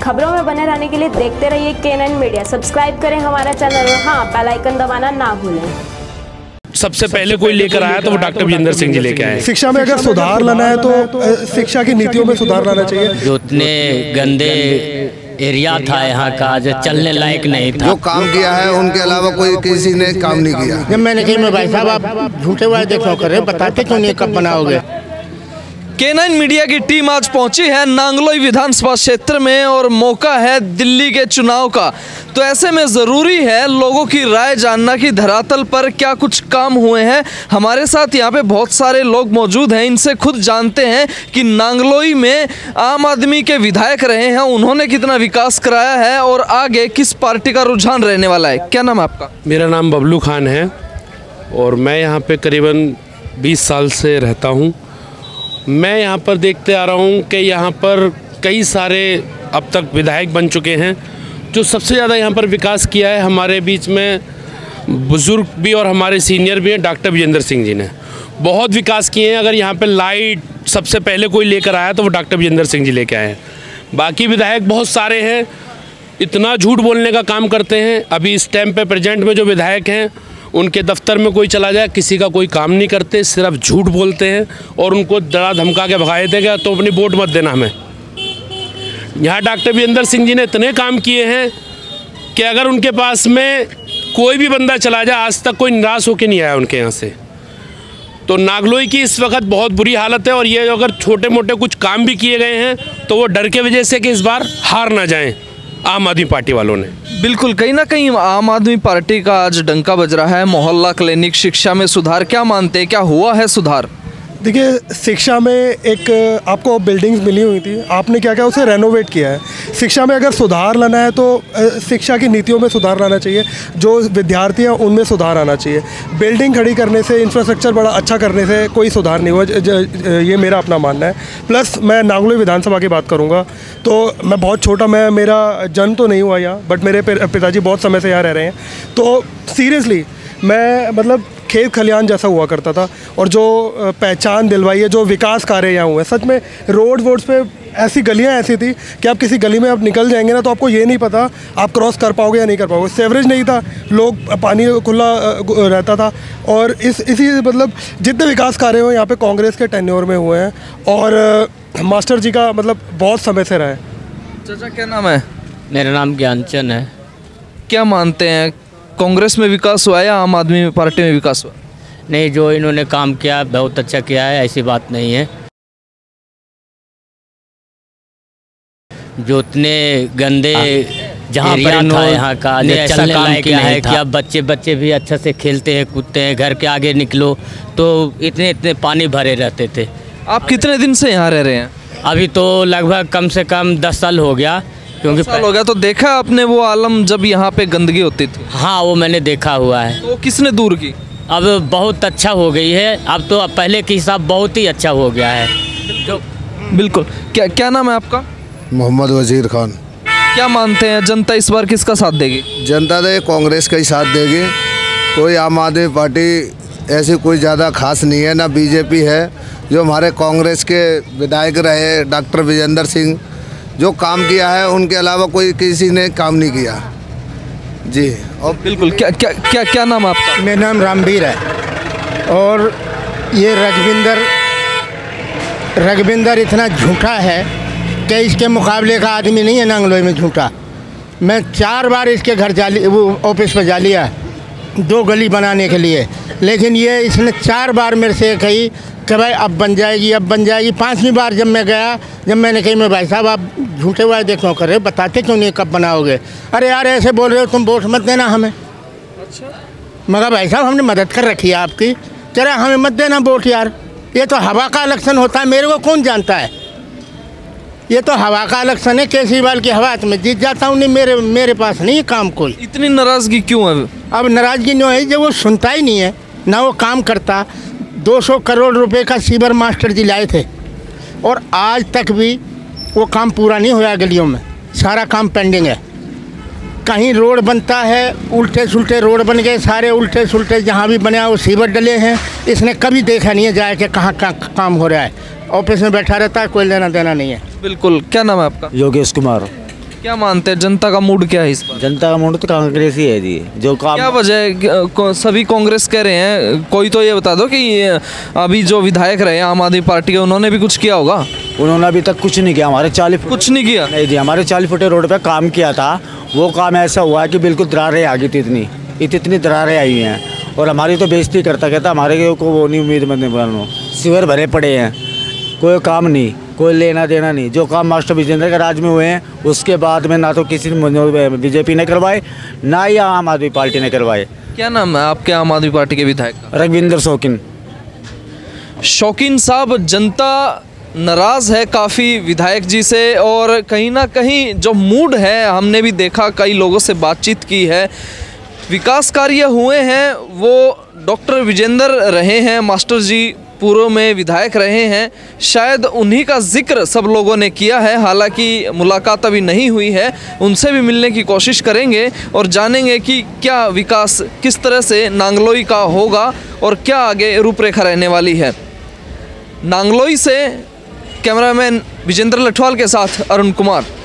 खबरों में बने रहने के लिए देखते रहिए K9 मीडिया। सब्सक्राइब करें हमारा चैनल और हाँ, बेल आइकन दबाना ना भूलें। सबसे पहले कोई लेकर आया तो वो डॉक्टर विजेंद्र सिंह जी लेके आए। शिक्षा में अगर सुधार लाना है तो शिक्षा की नीतियों में सुधार लाना चाहिए। जो इतने गंदे एरिया था यहाँ का, जो चलने लायक नहीं था, जो काम किया है उनके अलावा कोई किसी ने काम नहीं किया। जब मैंने कही मैं भाई साहब आप झूठे वादे क्यों कर रहे हो, बताते क्यों नहीं, कब बनाओगे। K9 मीडिया की टीम आज पहुंची है नांगलोई विधानसभा क्षेत्र में और मौका है दिल्ली के चुनाव का। तो ऐसे में ज़रूरी है लोगों की राय जानना कि धरातल पर क्या कुछ काम हुए हैं। हमारे साथ यहाँ पे बहुत सारे लोग मौजूद हैं, इनसे खुद जानते हैं कि नांगलोई में आम आदमी के विधायक रहे हैं, उन्होंने कितना विकास कराया है और आगे किस पार्टी का रुझान रहने वाला है। क्या नाम है आपका? मेरा नाम बबलू खान है और मैं यहाँ पे करीबन 20 साल से रहता हूँ। मैं यहाँ पर देखते आ रहा हूँ कि यहाँ पर कई सारे अब तक विधायक बन चुके हैं। जो सबसे ज़्यादा यहाँ पर विकास किया है हमारे बीच में बुज़ुर्ग भी और हमारे सीनियर भी हैं, डॉक्टर विजेंद्र सिंह जी ने बहुत विकास किए हैं। अगर यहाँ पर लाइट सबसे पहले कोई लेकर आया तो वो डॉक्टर विजेंद्र सिंह जी लेके आए हैं। बाकी विधायक बहुत सारे हैं, इतना झूठ बोलने का काम करते हैं। अभी इस टाइम पे प्रेजेंट में जो विधायक हैं उनके दफ्तर में कोई चला जाए, किसी का कोई काम नहीं करते, सिर्फ झूठ बोलते हैं और उनको डरा धमका के भगा देते हैं तो अपनी वोट मत देना हमें। यहाँ डॉक्टर विजेंद्र सिंह जी ने इतने काम किए हैं कि अगर उनके पास में कोई भी बंदा चला जाए, आज तक कोई निराश होकर नहीं आया उनके यहाँ से। तो नांगलोई की इस वक्त बहुत बुरी हालत है और ये अगर छोटे मोटे कुछ काम भी किए गए हैं तो वो डर के वजह से कि इस बार हार ना जाएं आम आदमी पार्टी वालों ने। बिल्कुल, कहीं ना कहीं आम आदमी पार्टी का आज डंका बज रहा है। मोहल्ला क्लिनिक, शिक्षा में सुधार, क्या मानते हैं, क्या हुआ है सुधार? देखिए, शिक्षा में एक आपको बिल्डिंग्स मिली हुई थी, आपने क्या किया, उसे रेनोवेट किया है। शिक्षा में अगर सुधार लाना है तो शिक्षा की नीतियों में सुधार लाना चाहिए, जो विद्यार्थी हैं उनमें सुधार आना चाहिए। बिल्डिंग खड़ी करने से, इंफ्रास्ट्रक्चर बड़ा अच्छा करने से कोई सुधार नहीं हुआ, ये मेरा अपना मानना है। प्लस मैं नांगलोई विधानसभा की बात करूँगा तो मैं बहुत छोटा, मेरा जन्म तो नहीं हुआ यहाँ, बट मेरे पिताजी बहुत समय से यहाँ रह रहे हैं। तो सीरियसली मैं मतलब खेत खलियान जैसा हुआ करता था और जो पहचान दिलवाई है, जो विकास कार्य यहाँ हुए, सच में रोड्स पे ऐसी गलियाँ ऐसी थी कि आप किसी गली में आप निकल जाएंगे ना तो आपको ये नहीं पता आप क्रॉस कर पाओगे या नहीं कर पाओगे। सीवरेज नहीं था, लोग पानी खुला रहता था और इसी मतलब जितने विकास कार्य हुए यहाँ पे कांग्रेस के टेन्योर में हुए हैं और मास्टर जी का मतलब बहुत समय से रहा है। चाचा क्या नाम है? मेरा नाम ज्ञानचंद है। क्या मानते हैं, कांग्रेस में विकास हुआ या आम आदमी पार्टी में विकास हुआ? नहीं, जो इन्होंने काम किया बहुत अच्छा किया है, ऐसी बात नहीं है। जो इतने गंदे जहाँ एरिया था यहाँ का, जो चलने लायक नहीं है कि अब बच्चे भी अच्छा से खेलते हैं, कूदते हैं। घर के आगे निकलो तो इतने पानी भरे रहते थे। आप कितने दिन से यहाँ रह रहे हैं? अभी तो लगभग कम से कम 10 साल हो गया, क्योंकि साल हो गया। तो देखा आपने वो आलम जब यहाँ पे गंदगी होती थी? हाँ, वो मैंने देखा हुआ है। तो किसने दूर की? अब बहुत अच्छा हो गई है, अब तो पहले के हिसाब बहुत ही अच्छा हो गया है। जो बिल्कुल। क्या नाम है आपका? मोहम्मद वजीर खान। क्या मानते हैं, जनता इस बार किसका साथ देगी? जनता तो कांग्रेस का ही साथ देगी, कोई आम आदमी पार्टी ऐसी कोई ज़्यादा खास नहीं है, ना बीजेपी है। जो हमारे कांग्रेस के विधायक रहे डॉक्टर विजेंद्र सिंह, जो काम किया है उनके अलावा कोई किसी ने काम नहीं किया जी। और बिल्कुल। क्या नाम है आपका? मेरा नाम रामवीर है और ये रघविंदर इतना झूठा है कि इसके मुकाबले का आदमी नहीं है नांगलोई में झूठा। मैं 4 बार इसके घर वो ऑफिस पर जा लिया 2 गली बनाने के लिए, लेकिन ये इसने 4 बार मेरे से कही कि भाई अब बन जाएगी। 5वीं बार जब मैं गया, जब मैंने कही मैं भाई साहब आप झूठे वादे क्यों कर रहे हो, बताते क्यों नहीं, कब बनाओगे। अरे यार ऐसे बोल रहे हो, तुम वोट मत देना हमें। अच्छा। मगर भाई साहब हमने मदद कर रखी है आपकी, कह रहे हमें मत देना वोट यार, ये तो हवा का इलेक्शन होता है, मेरे को कौन जानता है। ये तो हवा का इलेक्शन है, केजरीवाल की हवा में जीत जाता हूँ, नहीं मेरे पास नहीं काम कोई। इतनी नाराज़गी क्यों है? अब नाराज़गी नहीं है, जब वो सुनता ही नहीं है ना वो काम करता। 200 करोड़ रुपए का सीवर मास्टर जी लाए थे और आज तक भी वो काम पूरा नहीं हुआ। गलियों में सारा काम पेंडिंग है। कहीं रोड बनता है, उल्टे सुल्टे रोड बन गए, सारे उल्टे सुल्टे जहाँ भी बने वो सीवर डले हैं। इसने कभी देखा नहीं है जाए कि कहाँ काम हो रहा है। ऑफिस में बैठा रहता है, कोई लेना देना नहीं है। बिल्कुल। क्या नाम है आपका? योगेश कुमार। क्या मानते हैं, जनता का मूड क्या है इस पर? जनता का मूड तो कांग्रेस ही है जी, जो काम। क्या वजह है सभी कांग्रेस कह रहे हैं? कोई तो ये बता दो कि अभी जो विधायक रहे आम आदमी पार्टी के, उन्होंने भी कुछ किया होगा? उन्होंने अभी तक कुछ नहीं किया। हमारे 40 कुछ नहीं किया? नहीं जी, हमारे 40 फुटे रोड पे काम किया था। वो काम ऐसा हुआ कि बिल्कुल दरारें आ गई थी, इतनी दरारें आई हुई हैं। और हमारी तो बेइज्जती करता कहता हमारे को वो नहीं उम्मीद मत बनो, सीवर भरे पड़े हैं, कोई काम नहीं, कोई लेना देना नहीं। जो काम मास्टर विजेंद्र के राज में हुए हैं उसके बाद में ना तो किसी ने बीजेपी ने करवाए, ना ही आम आदमी पार्टी ने करवाए। क्या नाम है आपके आम आदमी पार्टी के विधायक का? रघविंदर शौकीन। शौकीन साहब, जनता नाराज़ है काफ़ी विधायक जी से, और कहीं ना कहीं जो मूड है, हमने भी देखा, कई लोगों से बातचीत की है, विकास कार्य हुए हैं वो डॉक्टर विजेंद्र रहे हैं, मास्टर जी पूर्व में विधायक रहे हैं, शायद उन्हीं का जिक्र सब लोगों ने किया है। हालांकि मुलाकात अभी नहीं हुई है, उनसे भी मिलने की कोशिश करेंगे और जानेंगे कि क्या विकास किस तरह से नांगलोई का होगा और क्या आगे रूपरेखा रहने वाली है। नांगलोई से कैमरामैन विजेंद्र लठवाल के साथ अरुण कुमार।